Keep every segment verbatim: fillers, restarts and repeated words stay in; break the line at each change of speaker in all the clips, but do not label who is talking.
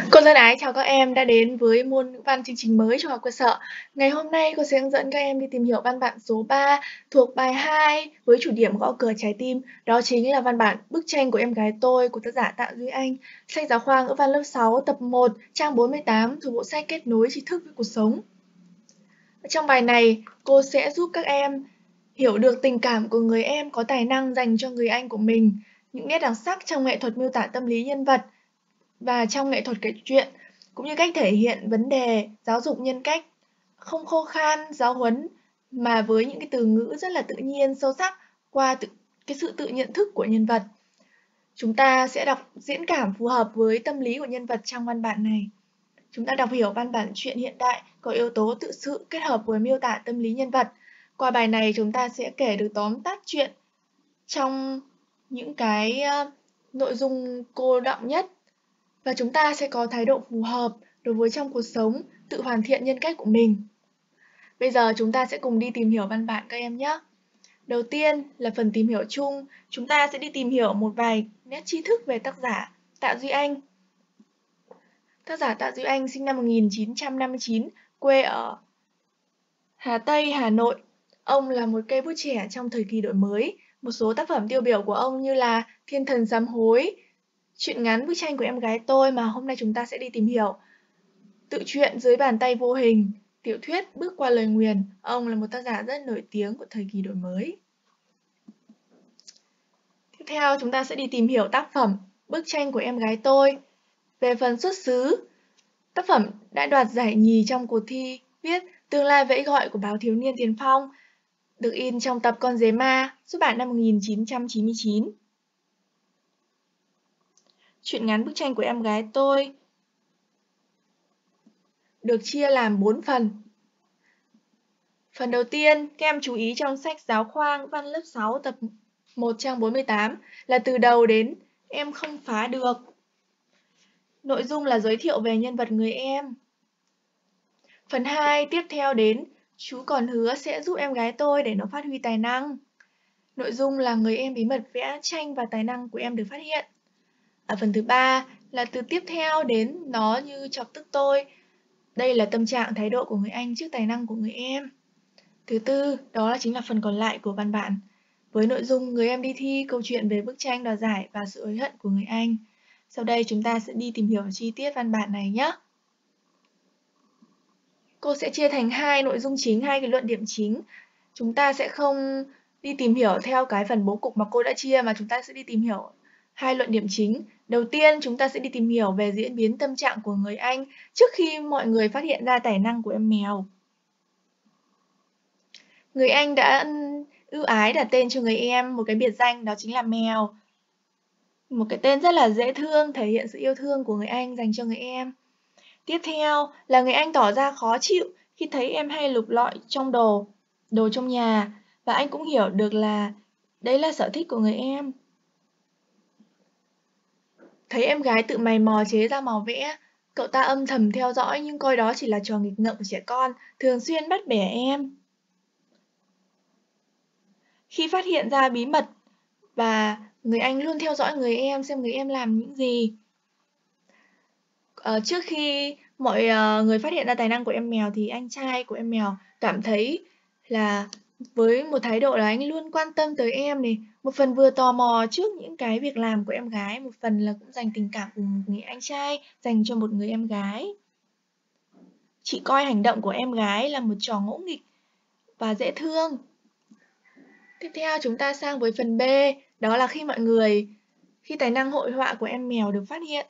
Cô thân ái, chào các em đã đến với môn ngữ văn chương trình mới trung học cơ sở. Ngày hôm nay cô sẽ hướng dẫn các em đi tìm hiểu văn bản số ba thuộc bài hai với chủ điểm gõ cửa trái tim. Đó chính là văn bản Bức tranh của em gái tôi của tác giả Tạ Duy Anh. Sách giáo khoa ngữ văn lớp sáu tập một trang bốn mươi tám thuộc bộ sách Kết nối tri thức với cuộc sống. Trong bài này, cô sẽ giúp các em hiểu được tình cảm của người em có tài năng dành cho người anh của mình, những nét đặc sắc trong nghệ thuật miêu tả tâm lý nhân vật và trong nghệ thuật kể chuyện, cũng như cách thể hiện vấn đề giáo dục nhân cách, không khô khan giáo huấn mà với những cái từ ngữ rất là tự nhiên, sâu sắc qua tự, cái sự tự nhận thức của nhân vật. Chúng ta sẽ đọc diễn cảm phù hợp với tâm lý của nhân vật trong văn bản này. Chúng ta đọc hiểu văn bản truyện hiện đại có yếu tố tự sự kết hợp với miêu tả tâm lý nhân vật. Qua bài này chúng ta sẽ kể được tóm tắt truyện trong những cái uh, nội dung cô đọng nhất. Và chúng ta sẽ có thái độ phù hợp đối với trong cuộc sống, tự hoàn thiện nhân cách của mình. Bây giờ chúng ta sẽ cùng đi tìm hiểu văn bản các em nhé. Đầu tiên là phần tìm hiểu chung, chúng ta sẽ đi tìm hiểu một vài nét tri thức về tác giả Tạ Duy Anh. Tác giả Tạ Duy Anh sinh năm một nghìn chín trăm năm mươi chín, quê ở Hà Tây, Hà Nội. Ông là một cây bút trẻ trong thời kỳ đổi mới. Một số tác phẩm tiêu biểu của ông như là Thiên thần sám hối, truyện ngắn Bức tranh của em gái tôi mà hôm nay chúng ta sẽ đi tìm hiểu, tự truyện Dưới bàn tay vô hình, tiểu thuyết Bước qua lời nguyền. Ông là một tác giả rất nổi tiếng của thời kỳ đổi mới. Tiếp theo chúng ta sẽ đi tìm hiểu tác phẩm Bức tranh của em gái tôi. Về phần xuất xứ, tác phẩm đã đoạt giải nhì trong cuộc thi viết Tương lai vẫy gọi của báo Thiếu niên Tiền Phong, được in trong tập Con dế ma, xuất bản năm một nghìn chín trăm chín mươi chín. Truyện ngắn Bức tranh của em gái tôi được chia làm bốn phần. Phần đầu tiên, các em chú ý trong sách giáo khoa ngữ văn lớp sáu tập một trang bốn mươi tám là từ đầu đến em không phá được. Nội dung là giới thiệu về nhân vật người em. Phần hai tiếp theo đến chú còn hứa sẽ giúp em gái tôi để nó phát huy tài năng. Nội dung là người em bí mật vẽ tranh và tài năng của em được phát hiện. Ở phần thứ ba là từ tiếp theo đến nó như chọc tức tôi. Đây là tâm trạng thái độ của người anh trước tài năng của người em. Thứ tư, đó chính là phần còn lại của văn bản, với nội dung người em đi thi, câu chuyện về bức tranh đoạt giải và sự hối hận của người anh. Sau đây chúng ta sẽ đi tìm hiểu chi tiết văn bản này nhé. Cô sẽ chia thành hai nội dung chính, hai cái luận điểm chính. Chúng ta sẽ không đi tìm hiểu theo cái phần bố cục mà cô đã chia, mà chúng ta sẽ đi tìm hiểu hai luận điểm chính. Đầu tiên, chúng ta sẽ đi tìm hiểu về diễn biến tâm trạng của người anh trước khi mọi người phát hiện ra tài năng của em mèo. Người anh đã ưu ái đặt tên cho người em một cái biệt danh, đó chính là mèo. Một cái tên rất là dễ thương, thể hiện sự yêu thương của người anh dành cho người em. Tiếp theo là người anh tỏ ra khó chịu khi thấy em hay lục lọi trong đồ, đồ trong nhà, và anh cũng hiểu được là đấy là sở thích của người em. Thấy em gái tự mày mò chế ra màu vẽ, cậu ta âm thầm theo dõi nhưng coi đó chỉ là trò nghịch ngợm của trẻ con, thường xuyên bắt bẻ em. Khi phát hiện ra bí mật và người anh luôn theo dõi người em xem người em làm những gì. Ờ, trước khi mọi uh, người phát hiện ra tài năng của em mèo thì anh trai của em mèo cảm thấy là với một thái độ là anh luôn quan tâm tới em này, một phần vừa tò mò trước những cái việc làm của em gái, một phần là cũng dành tình cảm của một người anh trai dành cho một người em gái. Chị coi hành động của em gái là một trò ngỗ nghịch và dễ thương. Tiếp theo chúng ta sang với phần B, đó là khi mọi người, khi tài năng hội họa của em mèo được phát hiện.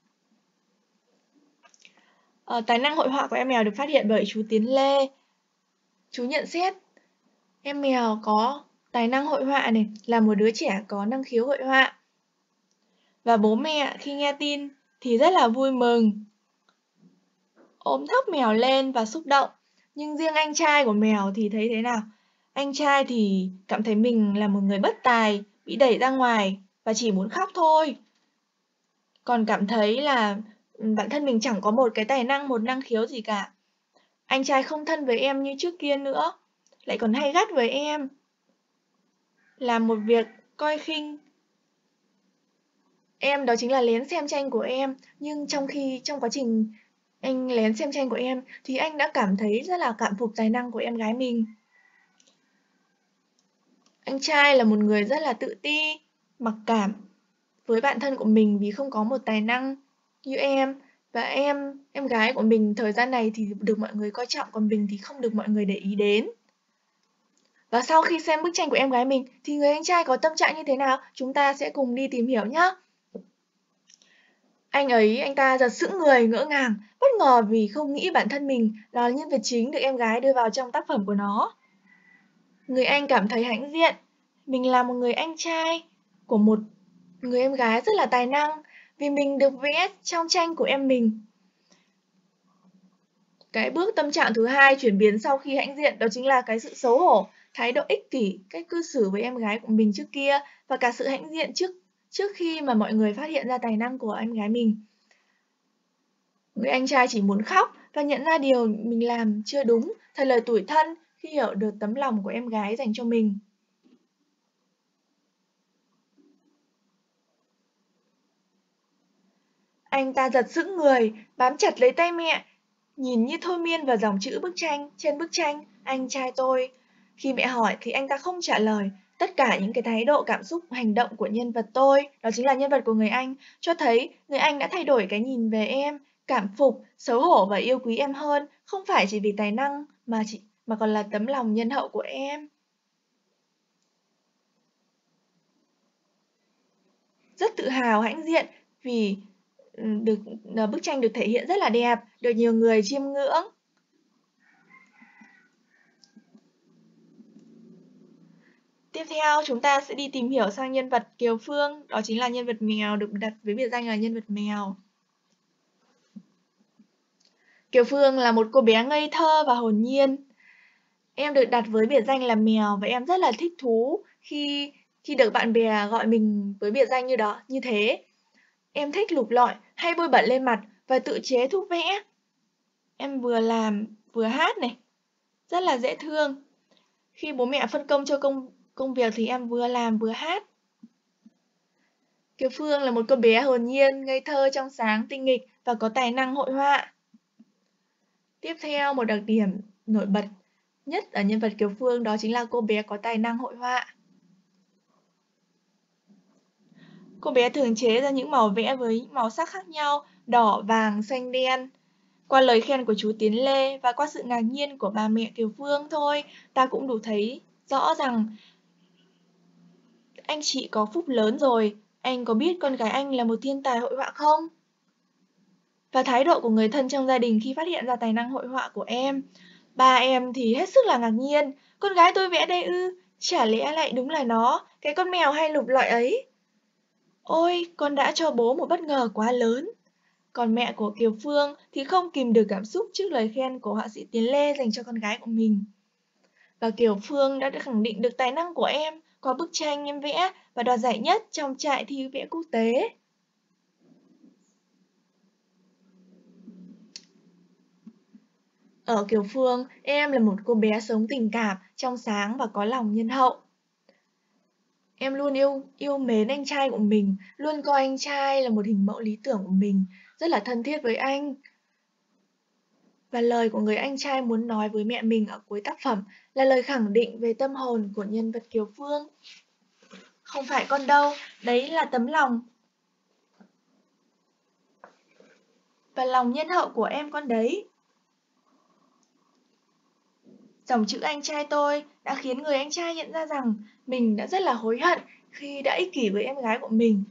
Ờ, tài năng hội họa của em mèo được phát hiện bởi chú Tiến Lê. Chú nhận xét em mèo có tài năng hội họa này, là một đứa trẻ có năng khiếu hội họa. Và bố mẹ khi nghe tin thì rất là vui mừng, ôm thấp mèo lên và xúc động. Nhưng riêng anh trai của mèo thì thấy thế nào? Anh trai thì cảm thấy mình là một người bất tài, bị đẩy ra ngoài và chỉ muốn khóc thôi. Còn cảm thấy là bản thân mình chẳng có một cái tài năng, một năng khiếu gì cả. Anh trai không thân với em như trước kia nữa, lại còn hay gắt với em. Làm một việc coi khinh em đó chính là lén xem tranh của em. Nhưng trong khi trong quá trình anh lén xem tranh của em thì anh đã cảm thấy rất là cảm phục tài năng của em gái mình. Anh trai là một người rất là tự ti, mặc cảm với bạn thân của mình vì không có một tài năng như em. Và em, em gái của mình thời gian này thì được mọi người coi trọng, còn mình thì không được mọi người để ý đến. Và sau khi xem bức tranh của em gái mình thì người anh trai có tâm trạng như thế nào? Chúng ta sẽ cùng đi tìm hiểu nhé. Anh ấy, anh ta giật sững người, ngỡ ngàng, bất ngờ vì không nghĩ bản thân mình là nhân vật chính được em gái đưa vào trong tác phẩm của nó. Người anh cảm thấy hãnh diện, mình là một người anh trai của một người em gái rất là tài năng vì mình được vẽ trong tranh của em mình. Cái bước tâm trạng thứ hai chuyển biến sau khi hãnh diện đó chính là cái sự xấu hổ, thái độ ích kỷ, cách cư xử với em gái của mình trước kia và cả sự hãnh diện trước trước khi mà mọi người phát hiện ra tài năng của em gái mình. Người anh trai chỉ muốn khóc và nhận ra điều mình làm chưa đúng, thật là tủi thân khi hiểu được tấm lòng của em gái dành cho mình. Anh ta giật sững người, bám chặt lấy tay mẹ, nhìn như thôi miên vào dòng chữ bức tranh trên bức tranh anh trai tôi. Khi mẹ hỏi thì anh ta không trả lời. Tất cả những cái thái độ, cảm xúc, hành động của nhân vật tôi, đó chính là nhân vật của người anh, cho thấy người anh đã thay đổi cái nhìn về em, cảm phục, xấu hổ và yêu quý em hơn, không phải chỉ vì tài năng mà chỉ mà còn là tấm lòng nhân hậu của em. Rất tự hào, hãnh diện vì ừ, được bức tranh được thể hiện rất là đẹp, được nhiều người chiêm ngưỡng. Tiếp theo, chúng ta sẽ đi tìm hiểu sang nhân vật Kiều Phương, đó chính là nhân vật mèo được đặt với biệt danh là nhân vật mèo. Kiều Phương là một cô bé ngây thơ và hồn nhiên. Em được đặt với biệt danh là mèo và em rất là thích thú khi khi được bạn bè gọi mình với biệt danh như đó, như thế. Em thích lục lọi hay bôi bẩn lên mặt và tự chế thuốc vẽ. Em vừa làm vừa hát này, rất là dễ thương. Khi bố mẹ phân công cho công công việc thì em vừa làm vừa hát. Kiều Phương là một cô bé hồn nhiên, ngây thơ, trong sáng, tinh nghịch và có tài năng hội họa. Tiếp theo, một đặc điểm nổi bật nhất ở nhân vật Kiều Phương đó chính là cô bé có tài năng hội họa. Cô bé thường chế ra những màu vẽ với những màu sắc khác nhau, đỏ, vàng, xanh, đen. Qua lời khen của chú Tiến Lê và qua sự ngạc nhiên của bà mẹ Kiều Phương thôi, ta cũng đủ thấy rõ rằng anh chị có phúc lớn rồi. Anh có biết con gái anh là một thiên tài hội họa không? Và thái độ của người thân trong gia đình khi phát hiện ra tài năng hội họa của em. Ba em thì hết sức là ngạc nhiên. Con gái tôi vẽ đây ư? Chả lẽ lại đúng là nó, cái con mèo hay lục lọi ấy? Ôi, con đã cho bố một bất ngờ quá lớn. Còn mẹ của Kiều Phương thì không kìm được cảm xúc trước lời khen của họa sĩ Tiến Lê dành cho con gái của mình. Và Kiều Phương đã khẳng định được tài năng của em qua bức tranh em vẽ và đoạt giải nhất trong trại thi vẽ quốc tế. Ở Kiều Phương, em là một cô bé sống tình cảm, trong sáng và có lòng nhân hậu. Em luôn yêu yêu mến anh trai của mình, luôn coi anh trai là một hình mẫu lý tưởng của mình, rất là thân thiết với anh. Và lời của người anh trai muốn nói với mẹ mình ở cuối tác phẩm là lời khẳng định về tâm hồn của nhân vật Kiều Phương. Không phải con đâu, đấy là tấm lòng. Và lòng nhân hậu của em con đấy. Dòng chữ anh trai tôi đã khiến người anh trai nhận ra rằng mình đã rất là hối hận khi đã ích kỷ với em gái của mình.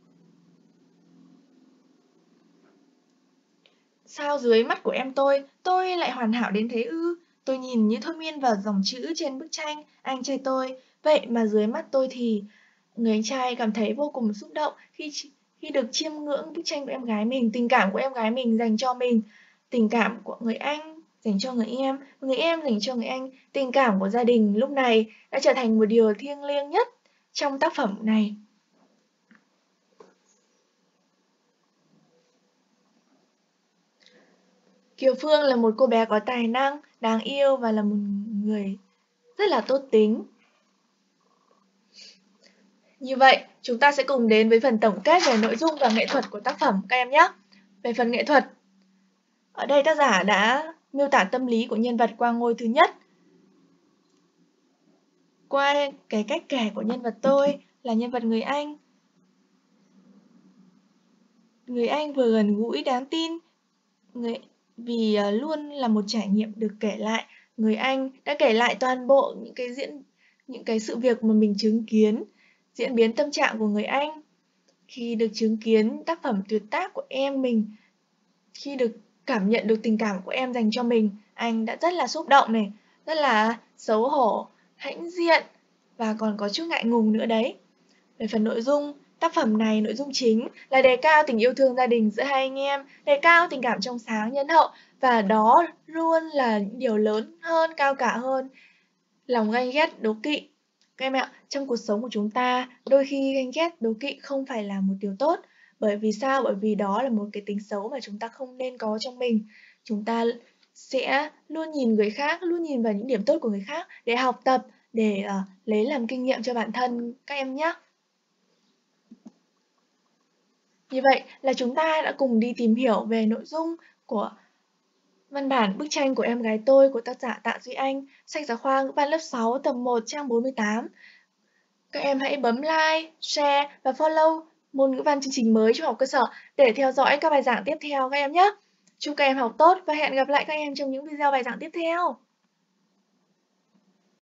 Sao dưới mắt của em tôi, tôi lại hoàn hảo đến thế ư? Tôi nhìn như thôi miên vào dòng chữ trên bức tranh anh trai tôi. Vậy mà dưới mắt tôi thì người anh trai cảm thấy vô cùng xúc động khi khi được chiêm ngưỡng bức tranh của em gái mình, tình cảm của em gái mình dành cho mình, tình cảm của người anh dành cho người em, người em dành cho người anh, tình cảm của gia đình lúc này đã trở thành một điều thiêng liêng nhất trong tác phẩm này. Kiều Phương là một cô bé có tài năng, đáng yêu và là một người rất là tốt tính. Như vậy, chúng ta sẽ cùng đến với phần tổng kết về nội dung và nghệ thuật của tác phẩm các em nhé. Về phần nghệ thuật, ở đây tác giả đã miêu tả tâm lý của nhân vật qua ngôi thứ nhất. Qua cái cách kể của nhân vật tôi là nhân vật người Anh. Người Anh vừa gần gũi đáng tin, người vì luôn là một trải nghiệm được kể lại. Người Anh đã kể lại toàn bộ những cái diễn những cái sự việc mà mình chứng kiến, diễn biến tâm trạng của người Anh khi được chứng kiến tác phẩm tuyệt tác của em mình, khi được cảm nhận được tình cảm của em dành cho mình, anh đã rất là xúc động này, rất là xấu hổ, hãnh diện và còn có chút ngại ngùng nữa đấy. Về phần nội dung, tác phẩm này nội dung chính là đề cao tình yêu thương gia đình giữa hai anh em, đề cao tình cảm trong sáng nhân hậu, và đó luôn là những điều lớn hơn, cao cả hơn lòng ganh ghét, đố kỵ. Các em ạ, trong cuộc sống của chúng ta, đôi khi ganh ghét, đố kỵ không phải là một điều tốt. Bởi vì sao? Bởi vì đó là một cái tính xấu mà chúng ta không nên có trong mình. Chúng ta sẽ luôn nhìn người khác, luôn nhìn vào những điểm tốt của người khác để học tập, để uh, lấy làm kinh nghiệm cho bản thân các em nhé. Như vậy là chúng ta đã cùng đi tìm hiểu về nội dung của văn bản Bức tranh của em gái tôi của tác giả Tạ Duy Anh, sách giáo khoa ngữ văn lớp sáu tập một trang bốn mươi tám. Các em hãy bấm like, share và follow môn ngữ văn chương trình mới trung học cơ sở để theo dõi các bài giảng tiếp theo các em nhé. Chúc các em học tốt và hẹn gặp lại các em trong những video bài giảng tiếp theo.